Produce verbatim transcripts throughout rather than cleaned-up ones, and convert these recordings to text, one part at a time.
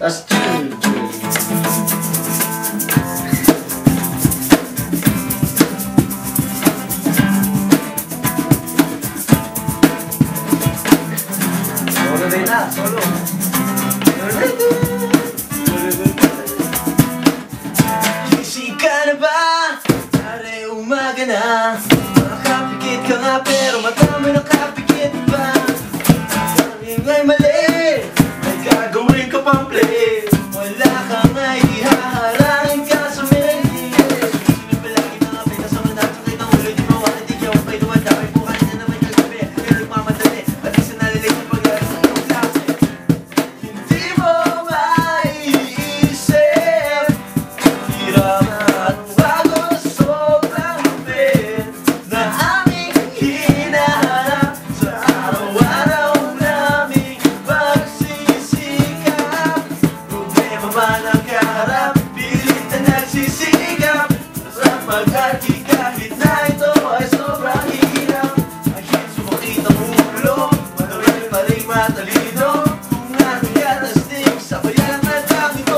That's two. Solo din na, solo. Gising ka na ba? Pare, umaga na. Makakapikit ka nga pero mata mo nakapikit pa. Sabi nga'y mali, may gagawin ka pang play. Wala kang nga ihaharangin ka sa melody. Sunod pa lagi mga pena sa manat. Sakay ng ulo, di mawala, di kaya pa'y duwanda. May bukas na naman kagabi, pero nagmamadali. At isa nalilig ng pag-aaral sa iyong klase. Hindi mo maiisip, hirap at bago sobrang lupit na aming hinahanap sa araw-araw naming pagsisikap. Problema man ang kaharap, pilit na nagsisikap sa mag-arki kahit na ito ay sobrang hirap. Kahit sumakit ang ulo, manural pa rin matalino. Kung ating katastig, sabayan ang lang ito.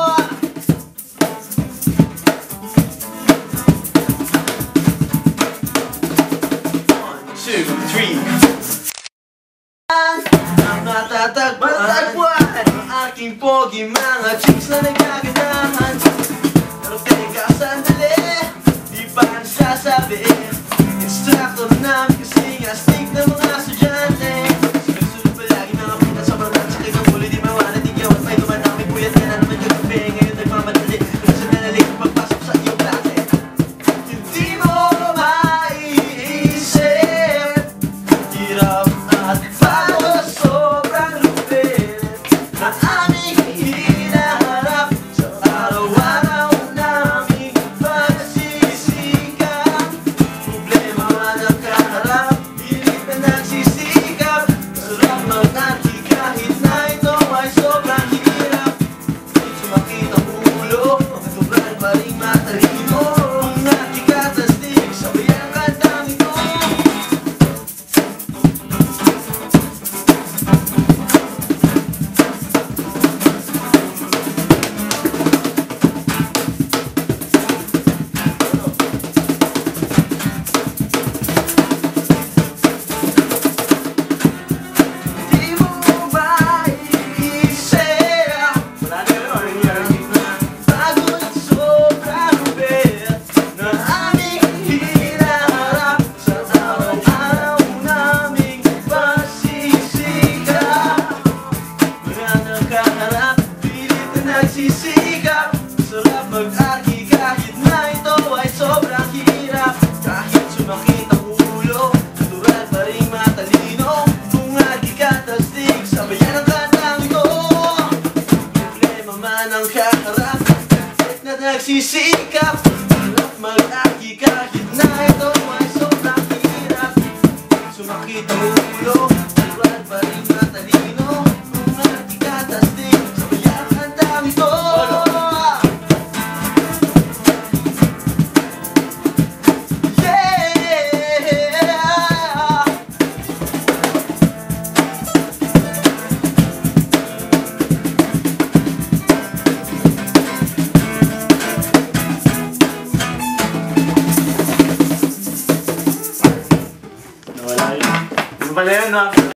One, two, three. Ang matatagpuan ang aking pogi, mga chicks na nagkaganahan. Pero teka, sandali, di ba nasasabi? Instructor namin kasi nga stick ng mga estudyante. Sunod-sunod palagi mga pita sa barat. Sakay ng ulo, di mawala, di kaya may dumadami. Puyat ka na naman yung gabi, ngayon nagmamadali. Kasi nalalig ang pagpasok sa iyong klase. Hindi mo maiisip, hirap at bago sobrang lupit na aming hinaharap sa araw-araw naming pagsisikap. Problema man ang kaharap, pilit na nagsisikap. Sarap mag-arki kahit na ito ay sobrang hirap. Kahit sumakit ang ulo, matubran pa rin matalino. Kung aking katastig, sabayan ang kantang ito. Di mo maiisip, bago sobrang lupit na aming hinaharap sa araw-araw naming pagsisikap. Wala nang kaharap, pilit na nagsisikap. Sarap mag-arki kahit na ito ay sobrang hirap. Kahit sumakit ang ulo, natural pa rin matalino. Kung arki katastig, sabayan ang kantang ito. Problema man ang kaharap, kahit na nagsisikap. Sarap mag-arki kahit na ito ay sobrang hirap. Sumakit ang ulo, natural pa rin matalino. Kung arki katastig, sabayan ang kantang ito. Nawala yun. Ano pala yun, ha?